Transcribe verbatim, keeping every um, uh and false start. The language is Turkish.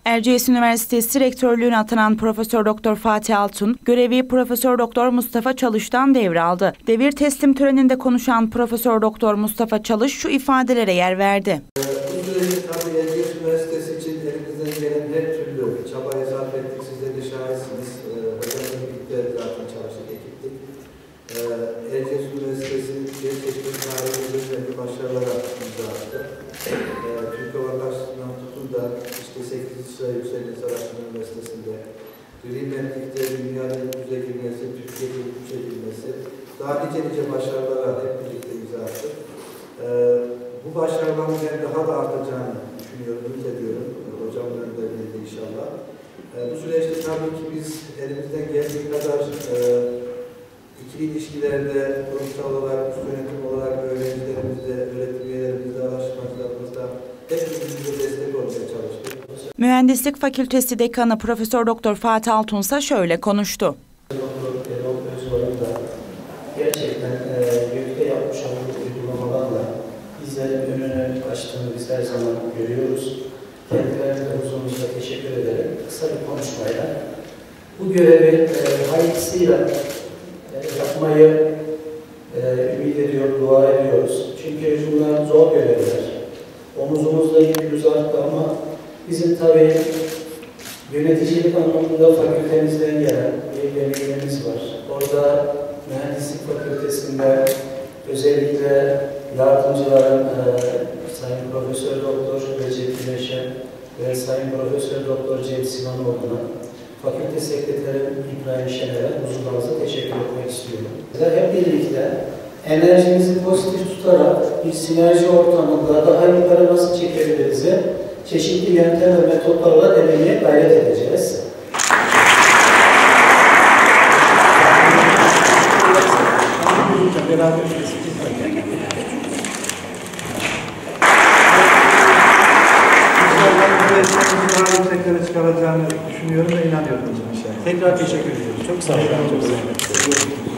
Erciyes Üniversitesi Rektörlüğüne atanan Profesör Doktor Fatih Altun, görevi Profesör Doktor Mustafa Çalış'tan devraldı. Devir teslim töreninde konuşan Profesör Doktor Mustafa Çalış şu ifadelere yer verdi. Bu süreci tabii Erciyes Üniversitesi için elimizden gelen her türlü çabaya sarf ettik. Siz de şahitsiniz. Hocamla birlikte zaten çalıştık, ekiptik. Erciyes Üniversitesi gerçekten tarihimizde önemli başarılara imza attı. Türk Hava Karşısı'ndan tutun da işte sekizinci sıra Yüksek Araştırma Üniversitesi'nde Greenland'likte dünyada ilk yüze girmesi, Türkiye'de ilk üçe girmesi, daha nice nice başarılara hep birlikte imza attık. Bu başarıların ben daha da artacağını düşünüyorum, ümit ediyorum. Hocamın önderliğinde inşallah. Bu süreçte tabii ki biz elimizden geldiği kadar ikili ilişkilerde, kurumsal olarak, üst yönetim olarak öğrencilerimizle, öğretim üyelerimizle, araştırmacılarımızla hepimizle destek olmaya çalıştık. Mühendislik Fakültesi Dekanı Profesör Doktor Fatih Altun ise şöyle konuştu. Gerçekten YÖK'te yapmış olduğu uygulamalarla bizlerin önünü açtığını biz her zaman görüyoruz. Kendilerine de huzurunuzda teşekkür ederek kısa bir konuşmayla bu görevi e, hayırlısıyla e, yapmayı e, ümit ediyor, dua ediyoruz. Çünkü bunlar zor görevler. Omuzumuzda yükümüz arttı ama bizim tabii yöneticilik anlamında fakültemizden gelen bir deneyimimiz var. Orada Mühendislik Fakültesi'nde özellikle yardımcıların e, Sayın Profesör Doktor Recep Güneş'e ve Sayın Profesör Doktor Cem Simanoğlu'na, Fakülte Sekreteri İbrahim Şener'e huzurlarınıza teşekkür etmek istiyorum. Hep birlikte enerjimizi pozitif tutarak bir sinerji ortamında daha yukarı nasıl çekebiliriz? Çeşitli yöntem ve metotlarla denemeye gayret edeceğiz. Beraber tekrar çıkaracağını düşünüyorum ve inanıyorum inşallah. Tekrar teşekkür ediyorum. Çok sağ olun. Çok sağ olun.